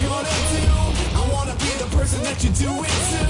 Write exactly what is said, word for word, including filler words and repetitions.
gonna do? I wanna be the person that you do it to.